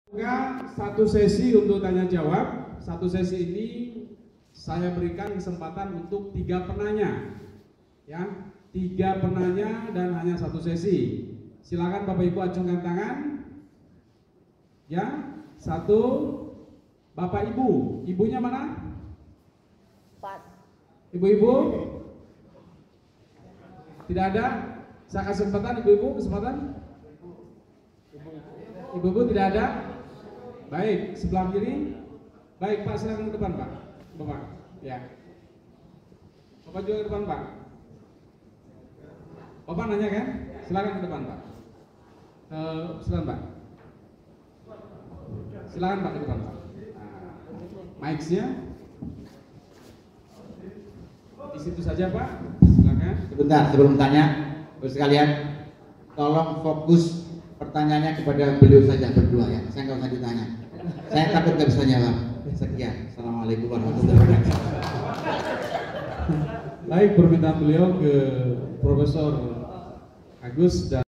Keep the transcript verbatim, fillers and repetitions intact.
Satu sesi untuk tanya jawab. Satu sesi ini saya berikan kesempatan untuk tiga penanya, ya, tiga penanya dan hanya satu sesi. Silakan Bapak Ibu acungkan tangan, ya. Satu, Bapak Ibu, ibunya mana? Empat. Ibu-ibu? Tidak ada. Saya kasih kesempatan, ibu-ibu, kesempatan. Ibu-ibu tidak ada. Baik, sebelah kiri. Baik Pak, silakan ke depan Pak. Bapak, ya. Bapak juga ke depan Pak. Bapak nanya kan? Silakan ke depan Pak. Uh, silakan Pak. Silakan Pak ke depan Pak. Nah, mic-nya di situ saja Pak. Silakan. Sebentar sebelum tanya, Bapak sekalian, tolong fokus pertanyaannya kepada beliau saja berdua ya. Saya nggak usah ditanya. Saya takut nggak bisa jawab. Sekian. Assalamualaikum warahmatullahi wabarakatuh. Baik, permintaan beliau ke Profesor Agus dan